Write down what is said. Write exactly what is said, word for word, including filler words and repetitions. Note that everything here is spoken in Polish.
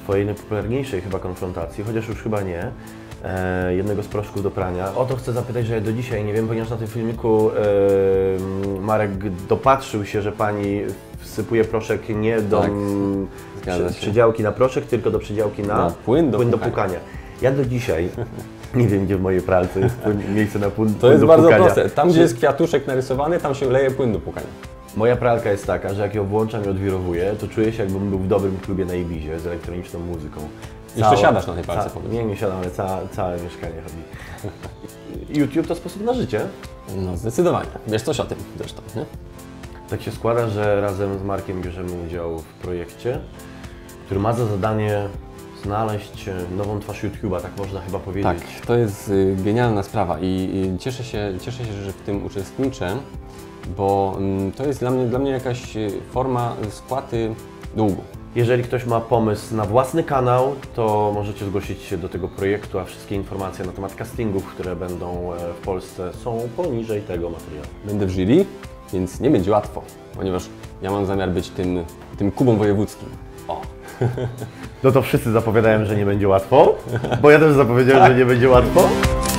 twojej najpopularniejszej chyba konfrontacji, chociaż już chyba nie, e, jednego z proszków do prania. O to chcę zapytać, że ja do dzisiaj nie wiem, ponieważ na tym filmiku e, Marek dopatrzył się, że pani wsypuje proszek nie do tak, przy, przydziałki na proszek, tylko do przydziałki na, na płyn, do, płyn do pukania. pukania. Ja do dzisiaj nie wiem, gdzie w mojej pralce jest płyn, miejsce na płyn, to płyn jest do bardzo pukania. proste. Tam, gdzie jest kwiatuszek narysowany, tam się leje płyn do pukania. Moja pralka jest taka, że jak ją włączam i odwirowuję, to czuję się, jakbym był w dobrym klubie na Ibizie z elektroniczną muzyką. Jeszcze siadasz na tej pralce, ca, powiedz. Nie, nie siadam, ale ca, całe mieszkanie chodzi. YouTube to sposób na życie. No zdecydowanie. Wiesz coś o tym zresztą, nie? Tak się składa, że razem z Markiem bierzemy udział w projekcie, który ma za zadanie znaleźć nową twarz YouTube'a, tak można chyba powiedzieć. Tak, to jest y, genialna sprawa i, i cieszę się, cieszę się, że w tym uczestniczę, bo y, to jest dla mnie, dla mnie jakaś y, forma spłaty długu. Jeżeli ktoś ma pomysł na własny kanał, to możecie zgłosić się do tego projektu, a wszystkie informacje na temat castingów, które będą w Polsce, są poniżej tego materiału. Będę w jury, więc nie będzie łatwo, ponieważ ja mam zamiar być tym, tym Kubą wojewódzkim. O. No to wszyscy zapowiadają, że nie będzie łatwo, bo ja też zapowiedziałem, że nie będzie łatwo.